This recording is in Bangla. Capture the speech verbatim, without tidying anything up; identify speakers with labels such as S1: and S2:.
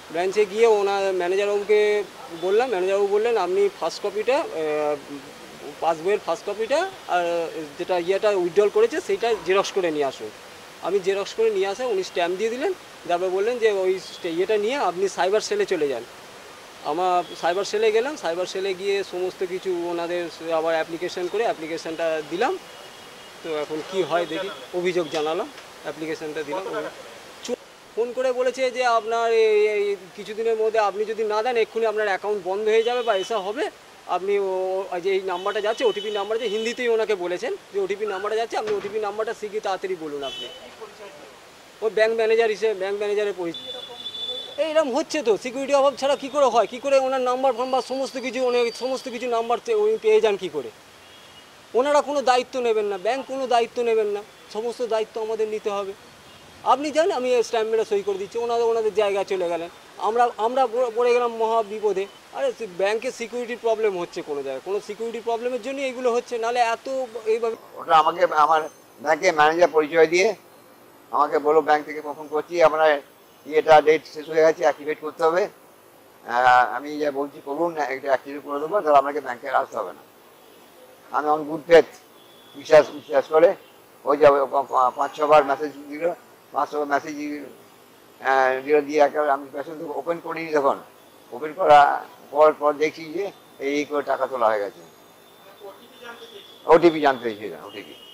S1: ব্রাঞ্চে গিয়ে ওনার ম্যানেজারবাবুকে বললাম, ম্যানেজারবাবু বললেন আপনি ফার্স্ট কপিটা, পাসবইয়ের ফার্স্ট কপিটা আর যেটা ইয়েটা উইথড্রল করেছে সেইটা জেরক্স করে নিয়ে আসুন। আমি জেরক্স করে নিয়ে আসা, উনি স্ট্যাম্প দিয়ে দিলেন। তারপরে বললেন যে ওই ইয়েটা নিয়ে আপনি সাইবার সেলে চলে যান। আমার সাইবার সেলে গেলাম, সাইবার সেলে গিয়ে সমস্ত কিছু ওনাদের আবার অ্যাপ্লিকেশন করে অ্যাপ্লিকেশানটা দিলাম। তো এখন কি হয় দেখি, অভিযোগ জানালাম, অ্যাপ্লিকেশানটা দিলাম। ফোন করে বলেছে যে আপনার এই কিছুদিনের মধ্যে আপনি যদি না দেন এক্ষুনি আপনার অ্যাকাউন্ট বন্ধ হয়ে যাবে বা এসা হবে। আপনি যে এই নাম্বারটা যাচ্ছে ওটিপি নাম্বার, যে হিন্দিতেই ওনাকে বলেছেন যে ওটিপি নাম্বারটা যাচ্ছে, আপনি ওটিপি নাম্বারটা শিখিয়ে তাড়াতাড়ি বলুন। আপনি ও ব্যাঙ্ক ম্যানেজার হিসেবে, ব্যাঙ্ক ম্যানেজারের পরিচয় এইরকম হচ্ছে। তো সিকিউরিটি অভাব ছাড়া কী করে হয়, কী করে ওনার নাম্বার ফাম্বার সমস্ত কিছু অনেক সমস্ত কিছু নাম্বার উনি পেয়ে যান কী করে? ওনারা কোনো দায়িত্ব নেবেন না, ব্যাঙ্ক কোনো দায়িত্ব নেবেন না, সমস্ত দায়িত্ব আমাদের নিতে হবে। আপনি জান আমি স্ট্যাম্প মেরে সই করে দিচ্ছি, ওনাদের ওনাদের জায়গায় চলে গেলেন, আমরা আমরা পড়ে গেলাম মহা বিপদে। আরে ব্যাংকে সিকিউরিটির প্রবলেম হচ্ছে কোনো জায়গায়, কোনো সিকিউরিটি প্রবলেমের জন্যই এইগুলো হচ্ছে, নাহলে এত এইভাবে।
S2: ওটা আমাকে আমার ব্যাংকে ম্যানেজার পরিচয় দিয়ে আমাকে বলো ব্যাংক থেকে কখন করছি, আপনার ইয়েটা ডেট শেষ হয়ে গেছে, অ্যাক্টিভেট করতে হবে। আমি যা বলছি করুন, এটা অ্যাক্টিভেট করে দেবো, তাহলে আপনাকে ব্যাংকে আসতে হবে না। আমি অন গুড ফেথ বিশ্বাস বিশ্বাস করে ওই যে পাঁচ ছবার মেসেজ দিল, পাঁচ ছবার মেসেজ দিল দিয়ে একেবারে আমি মেসেজ ওপেন করিনি। তখন ওপেন করা পর পর দেখছি যে এই করে টাকা তোলা হয়ে গেছে। ওটিপি জানতে চেয়েছিলাম, ওটিপি।